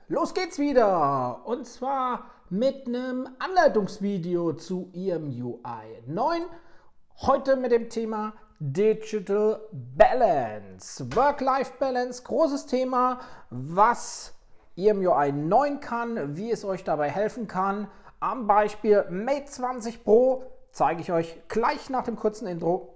Los geht's wieder und zwar mit einem Anleitungsvideo zu EMUI 9. Heute mit dem Thema Digital Balance. Work-Life-Balance, großes Thema, was EMUI 9 kann, wie es euch dabei helfen kann. Am Beispiel Mate 20 Pro zeige ich euch gleich nach dem kurzen Intro.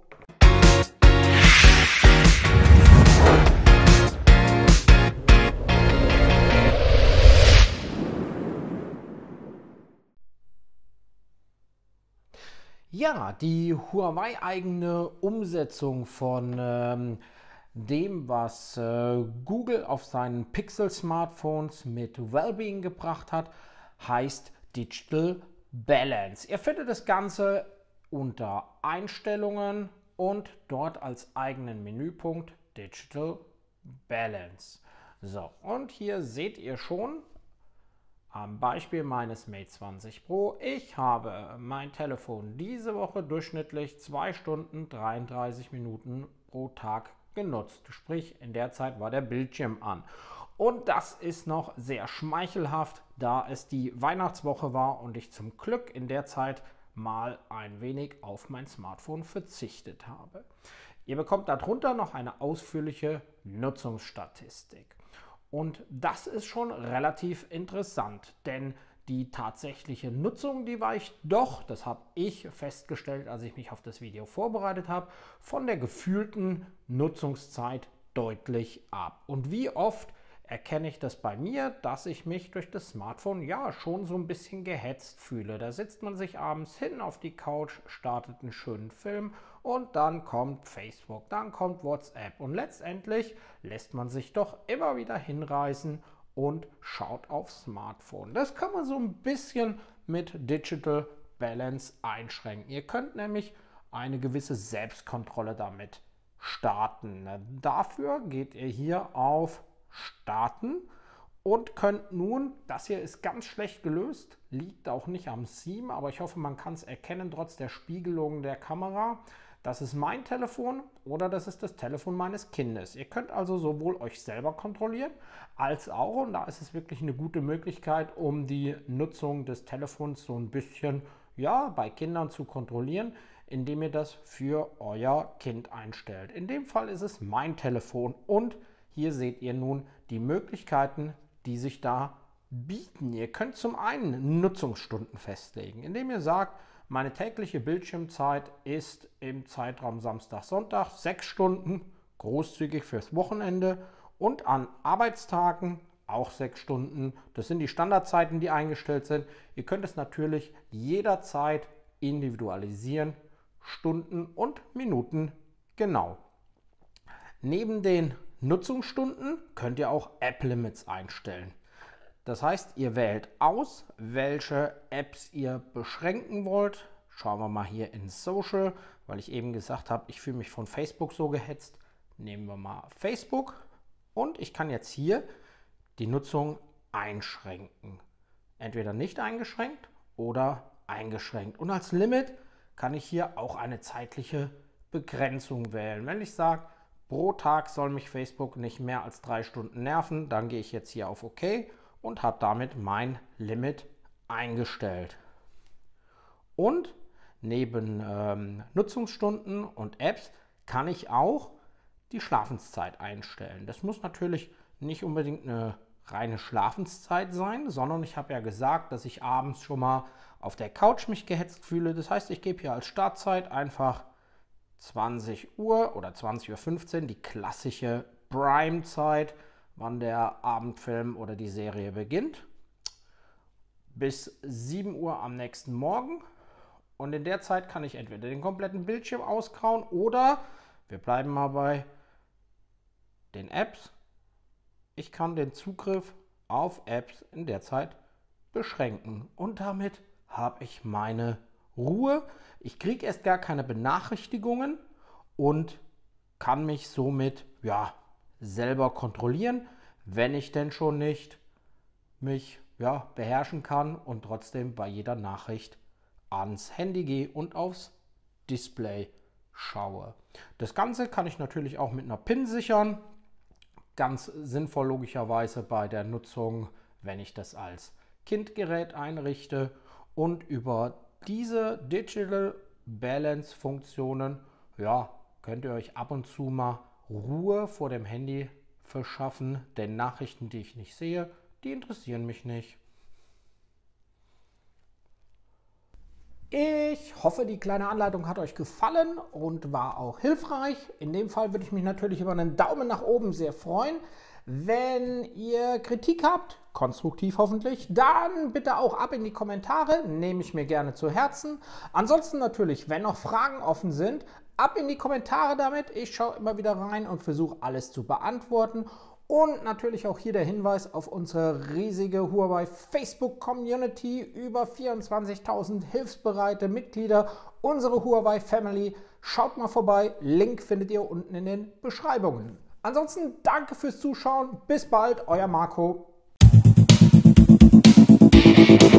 Ja, die Huawei-eigene Umsetzung von dem, was Google auf seinen Pixel-Smartphones mit Wellbeing gebracht hat, heißt Digital Balance. Ihr findet das Ganze unter Einstellungen und dort als eigenen Menüpunkt Digital Balance. So, und hier seht ihr schon, am Beispiel meines Mate 20 Pro, ich habe mein Telefon diese Woche durchschnittlich 2 Stunden 33 Minuten pro Tag genutzt. Sprich, in der Zeit war der Bildschirm an. Und das ist noch sehr schmeichelhaft, da es die Weihnachtswoche war und ich zum Glück in der Zeit mal ein wenig auf mein Smartphone verzichtet habe. Ihr bekommt darunter noch eine ausführliche Nutzungsstatistik. Und das ist schon relativ interessant, denn die tatsächliche Nutzung, die weicht doch, das habe ich festgestellt, als ich mich auf das Video vorbereitet habe, von der gefühlten Nutzungszeit deutlich ab. Und wie oft erkenne ich das bei mir, dass ich mich durch das Smartphone ja schon so ein bisschen gehetzt fühle. Da sitzt man sich abends hin auf die Couch, startet einen schönen Film und dann kommt Facebook, dann kommt WhatsApp und letztendlich lässt man sich doch immer wieder hinreißen und schaut aufs Smartphone. Das kann man so ein bisschen mit Digital Balance einschränken. Ihr könnt nämlich eine gewisse Selbstkontrolle damit starten. Dafür geht ihr hier auf Starten und könnt nun, das hier ist ganz schlecht gelöst, liegt auch nicht am Theme, aber ich hoffe, man kann es erkennen, trotz der Spiegelung der Kamera. Das ist mein Telefon oder das ist das Telefon meines Kindes. Ihr könnt also sowohl euch selber kontrollieren, als auch, und da ist es wirklich eine gute Möglichkeit, um die Nutzung des Telefons so ein bisschen, ja, bei Kindern zu kontrollieren, indem ihr das für euer Kind einstellt. In dem Fall ist es mein Telefon und hier seht ihr nun die Möglichkeiten, die sich da bieten. Ihr könnt zum einen Nutzungsstunden festlegen, indem ihr sagt, meine tägliche Bildschirmzeit ist im Zeitraum Samstag-Sonntag 6 Stunden, großzügig fürs Wochenende und an Arbeitstagen auch 6 Stunden. Das sind die Standardzeiten, die eingestellt sind. Ihr könnt es natürlich jederzeit individualisieren, Stunden und Minuten genau. Neben den Nutzungsstunden könnt ihr auch App-Limits einstellen. Das heißt, ihr wählt aus, welche Apps ihr beschränken wollt. Schauen wir mal hier in Social, weil ich eben gesagt habe, ich fühle mich von Facebook so gehetzt. Nehmen wir mal Facebook und ich kann jetzt hier die Nutzung einschränken. Entweder nicht eingeschränkt oder eingeschränkt. Und als Limit kann ich hier auch eine zeitliche Begrenzung wählen. Wenn ich sage, pro Tag soll mich Facebook nicht mehr als 3 Stunden nerven, dann gehe ich jetzt hier auf OK und habe damit mein Limit eingestellt. Und neben Nutzungsstunden und Apps kann ich auch die Schlafenszeit einstellen. Das muss natürlich nicht unbedingt eine reine Schlafenszeit sein, sondern ich habe ja gesagt, dass ich abends schon mal auf der Couch mich gehetzt fühle. Das heißt, ich gebe hier als Startzeit einfach 20 Uhr oder 20:15 Uhr, die klassische Prime-Zeit, wann der Abendfilm oder die Serie beginnt, bis 7 Uhr am nächsten Morgen. Und in der Zeit kann ich entweder den kompletten Bildschirm ausgrauen oder, wir bleiben mal bei den Apps, ich kann den Zugriff auf Apps in der Zeit beschränken. Und damit habe ich meine Ruhe. Ich kriege erst gar keine Benachrichtigungen und kann mich somit selber kontrollieren, wenn ich denn schon nicht mich beherrschen kann und trotzdem bei jeder Nachricht ans Handy gehe und aufs Display schaue. Das Ganze kann ich natürlich auch mit einer PIN sichern. Ganz sinnvoll logischerweise bei der Nutzung wenn ich das als Kindgerät einrichte. Und über diese Digital Balance Funktionen, ja, könnt ihr euch ab und zu mal Ruhe vor dem Handy verschaffen, denn Nachrichten, die ich nicht sehe, die interessieren mich nicht. Ich hoffe, die kleine Anleitung hat euch gefallen und war auch hilfreich. In dem Fall würde ich mich natürlich über einen Daumen nach oben sehr freuen. Wenn ihr Kritik habt, konstruktiv hoffentlich, dann bitte auch ab in die Kommentare, nehme ich mir gerne zu Herzen. Ansonsten natürlich, wenn noch Fragen offen sind, ab in die Kommentare damit. Ich schaue immer wieder rein und versuche alles zu beantworten. Und natürlich auch hier der Hinweis auf unsere riesige Huawei Facebook Community, über 24.000 hilfsbereite Mitglieder, unsere Huawei Family. Schaut mal vorbei, Link findet ihr unten in den Beschreibungen. Ansonsten danke fürs Zuschauen, bis bald, euer Marco.